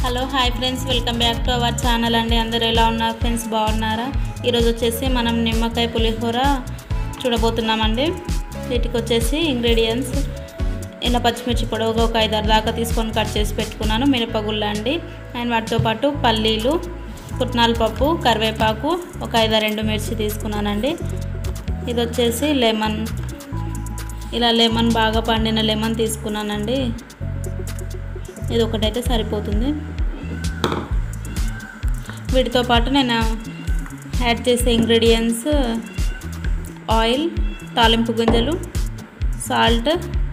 Hello hi friends, welcome back to our channel అండి. అందరూ ఎలా ఉన్నారు ఫ్రెండ్స్? బాగున్నారా? ఈరోజు వచ్చేసి మనం నిమ్మకాయ పులిహోర చూడబోతున్నామండి. వీటికి వచ్చేసి ఇంగ్రీడియంట్స్ ఇలా పచ్చిమిర్చి పొడవుగా ఒక 5-6 దాకా తీసుకొని కట్ చేసి పెట్టుకున్నాను. మిరపగుళ్ళు అండి, అండ్ వాటితో పాటు పల్లీలు, పుట్నాల పప్పు, కరివేపాకు, ఒక 5-6 మిర్చి తీసుకున్నానండి. ఇది వచ్చేసి లెమన్, ఇలా లెమన్ బాగా పండిన లెమన్ తీసుకున్నానండి. ఇది ఒకటైతే సరిపోతుంది. వీటితో పాటు నేను యాడ్ చేసే ఇంగ్రీడియంట్స్ ఆయిల్, తాలింపు గింజలు, సాల్ట్,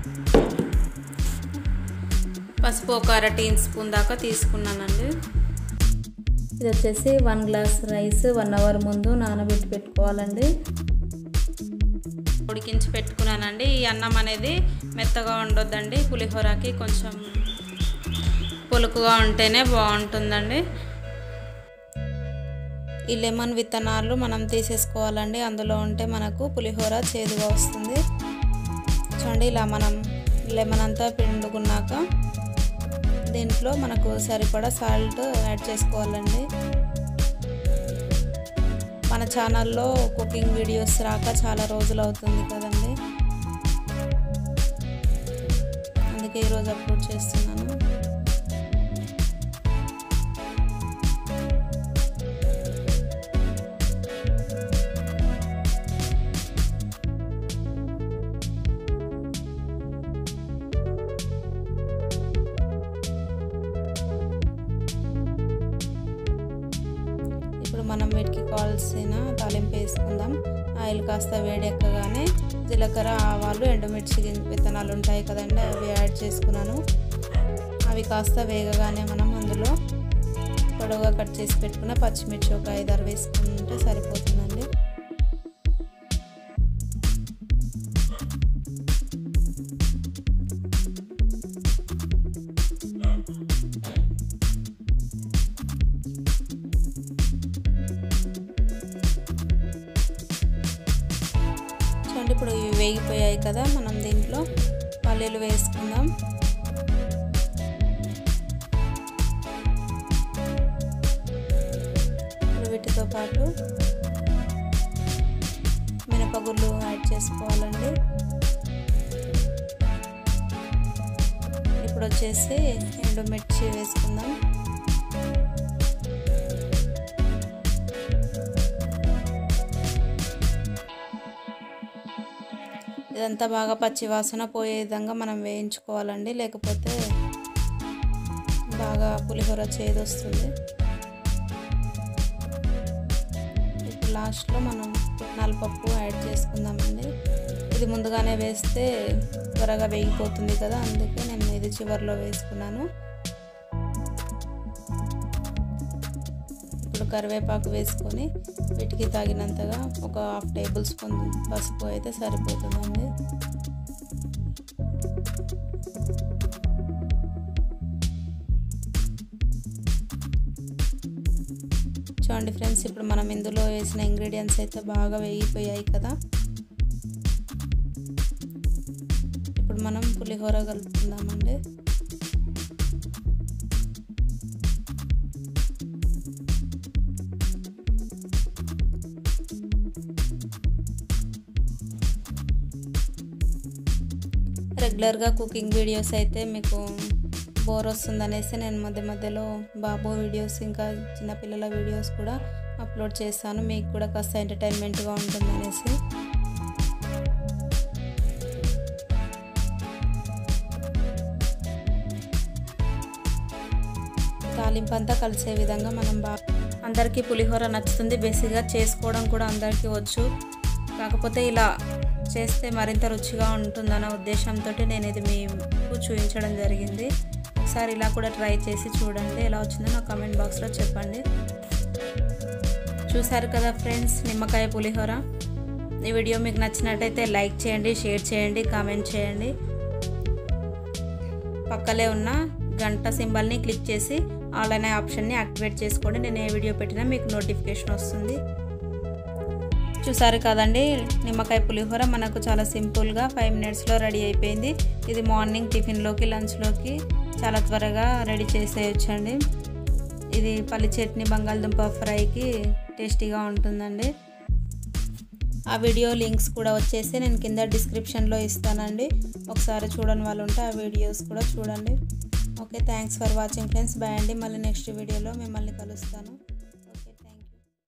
పసుపు ఒక 1/2 టీ స్పూన్ దాకా తీసుకున్నానండి. ఇది వచ్చేసి 1 గ్లాస్ రైస్ 1 అవర్ ముందు నానబెట్టి పెట్టుకోవాలండి. ఉడికించి పెట్టుకున్నానండి. ఈ అన్నం అనేది మెత్తగా ఉండొద్దండి, పులిహోరకి కొంచెం పులుకుగా ఉంటేనే బాగుంటుందండి. ఈ లెమన్ విత్తనాలు మనం తీసేసుకోవాలండి, అందులో ఉంటే మనకు పులిహోర చేదుగా వస్తుంది. చూడండి, ఇలా మనం లెమన్ అంతా పిండుకున్నాక దీంట్లో మనకు సరిపడా సాల్ట్ యాడ్ చేసుకోవాలండి. మన ఛానల్లో కుకింగ్ వీడియోస్ రాక చాలా రోజులు అవుతుంది కదండి, అందుకే ఈరోజు అప్లోడ్ చేస్తున్నాను. ఇప్పుడు మనం వీటికి కావాల్సిన తాలింపు వేసుకుందాం. ఆయిల్ కాస్త వేడెక్కగానే జీలకర్ర, ఆవాలు, ఎండుమిర్చి విత్తనాలు ఉంటాయి కదండి, అవి యాడ్ చేసుకున్నాను. అవి కాస్త వేగగానే మనం అందులో పొడవుగా కట్ చేసి పెట్టుకున్న పచ్చిమిర్చి ఒక 5-6 వేసుకుంటే సరిపోతుందండి. ఇప్పుడు ఇవి వేగిపోయాయి కదా, మనం దీంట్లో పల్లీలు వేసుకుందాం. వీటితో పాటు మిరపగుళ్ళు యాడ్ చేసుకోవాలండి. ఇప్పుడు వచ్చేసి ఎండుమిర్చి వేసుకుందాం. ఇదంతా బాగా పచ్చి వాసన పోయే విధంగా మనం వేయించుకోవాలండి, లేకపోతే బాగా పులిహోర చేదు వస్తుంది. ఇప్పుడు లాస్ట్లో మనం పుట్నాల పప్పు యాడ్ చేసుకుందామండి. ఇది ముందుగానే వేస్తే త్వరగా వేగిపోతుంది కదా, అందుకే నేను ఇది చివరిలో వేసుకున్నాను. ఇప్పుడు కరివేపాకు వేసుకొని వీటికి తగినంతగా ఒక 1/2 టేబుల్ స్పూన్ పసుపు అయితే సరిపోతుందండి. చూడండి ఫ్రెండ్స్, ఇప్పుడు మనం ఇందులో వేసిన ఇంగ్రీడియంట్స్ అయితే బాగా వేగిపోయాయి కదా. ఇప్పుడు మనం పులిహోర కలుపుకుందామండి. రెగ్యులర్గా కుకింగ్ వీడియోస్ అయితే మీకు బోర్ వస్తుందనేసి నేను మధ్య మధ్యలో బాబు వీడియోస్, ఇంకా చిన్నపిల్లల వీడియోస్ కూడా అప్లోడ్ చేస్తాను, మీకు కూడా కాస్త ఎంటర్టైన్మెంట్గా ఉంటుందనేసి. తాలింపు అంతా కలిసే విధంగా మనం అందరికీ పులిహోర నచ్చుతుంది. బేసిక్గా చేసుకోవడం కూడా అందరికీ వచ్చు, కాకపోతే ఇలా చేస్తే మరింత రుచిగా ఉంటుందన్న ఉద్దేశంతో నేను ఇది మీకు చూపించడం జరిగింది. ఒకసారి ఇలా కూడా ట్రై చేసి చూడండి, ఎలా వచ్చిందో నా కామెంట్ బాక్స్లో చెప్పండి. చూసారు కదా ఫ్రెండ్స్, నిమ్మకాయ పులిహోర. ఈ వీడియో మీకు నచ్చినట్టయితే లైక్ చేయండి, షేర్ చేయండి, కామెంట్ చేయండి. పక్కలే ఉన్న గంట సింబల్ని క్లిక్ చేసి ఆల్ అనే ఆప్షన్ని యాక్టివేట్ చేసుకోండి. నేను ఏ వీడియో పెట్టినా మీకు నోటిఫికేషన్ వస్తుంది. చూసారు కదండి, నిమ్మకాయ పులిహోర మనకు చాలా సింపుల్గా 5 మినిట్స్లో రెడీ అయిపోయింది. ఇది మార్నింగ్ టిఫిన్లోకి, లంచ్లోకి చాలా త్వరగా రెడీ చేసేయచ్చండి. ఇది పల్లి చట్నీ బంగాళదుంప ఫ్రైకి టేస్టీగా ఉంటుందండి. ఆ వీడియో లింక్స్ కూడా వచ్చేసి నేను కింద డిస్క్రిప్షన్లో ఇస్తానండి. ఒకసారి చూడని వాళ్ళు ఉంటే ఆ వీడియోస్ కూడా చూడండి. Okay, thanks for watching friends. Bye అండి. మళ్ళీ నెక్స్ట్ వీడియోలో మిమ్మల్ని కలుస్తాను.